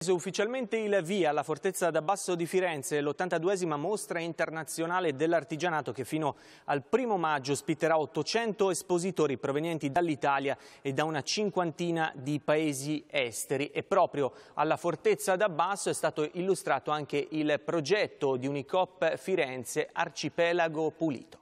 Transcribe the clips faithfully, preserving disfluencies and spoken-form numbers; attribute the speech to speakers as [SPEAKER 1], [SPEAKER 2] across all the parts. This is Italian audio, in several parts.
[SPEAKER 1] Ufficialmente il via alla Fortezza d'Abbasso di Firenze, l'ottantaduesima mostra internazionale dell'artigianato che fino al primo maggio ospiterà ottocento espositori provenienti dall'Italia e da una cinquantina di paesi esteri. E proprio alla Fortezza d'Abbasso è stato illustrato anche il progetto di Unicoop Firenze Arcipelago Pulito.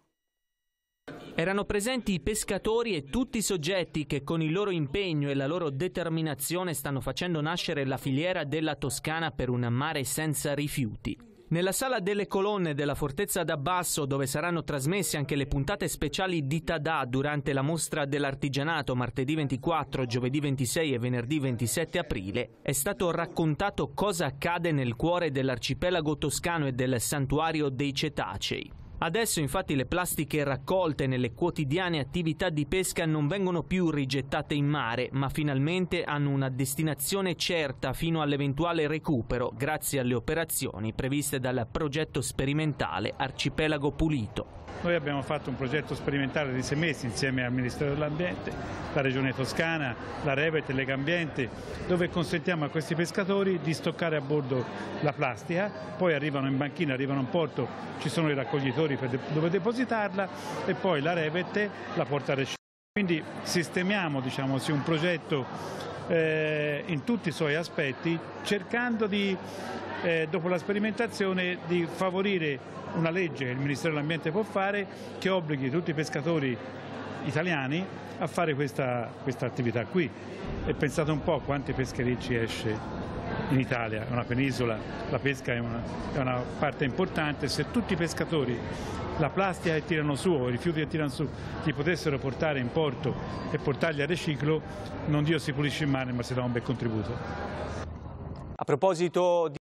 [SPEAKER 2] Erano presenti i pescatori e tutti i soggetti che con il loro impegno e la loro determinazione stanno facendo nascere la filiera della Toscana per un mare senza rifiuti. Nella sala delle colonne della Fortezza d'Abbasso, dove saranno trasmesse anche le puntate speciali di Tadà durante la mostra dell'artigianato martedì ventiquattro, giovedì ventisei e venerdì ventisette aprile, è stato raccontato cosa accade nel cuore dell'arcipelago toscano e del santuario dei cetacei. Adesso infatti le plastiche raccolte nelle quotidiane attività di pesca non vengono più rigettate in mare, ma finalmente hanno una destinazione certa fino all'eventuale recupero, grazie alle operazioni previste dal progetto sperimentale Arcipelago Pulito.
[SPEAKER 3] Noi abbiamo fatto un progetto sperimentale di sei mesi insieme al Ministero dell'Ambiente, la Regione Toscana, la Revit e Legambiente, dove consentiamo a questi pescatori di stoccare a bordo la plastica, poi arrivano in banchina, arrivano in porto, ci sono i raccoglitori per dove depositarla e poi la Revit la porta a riciclo. Quindi sistemiamo, diciamo, sì, un progetto eh, in tutti i suoi aspetti, cercando di, eh, dopo la sperimentazione, di favorire una legge che il Ministero dell'Ambiente può fare, che obblighi tutti i pescatori italiani a fare questa, questa attività qui. E pensate un po' quanti pescherecci esce in Italia, è una penisola, la pesca è una, è una parte importante. Se tutti i pescatori la plastica che tirano su o i rifiuti che tirano su li potessero portare in porto e portarli a riciclo, non Dio si pulisce il mare, ma si dà un bel contributo.
[SPEAKER 1] A proposito di